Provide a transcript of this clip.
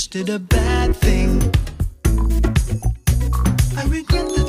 just did a bad thing. I regret the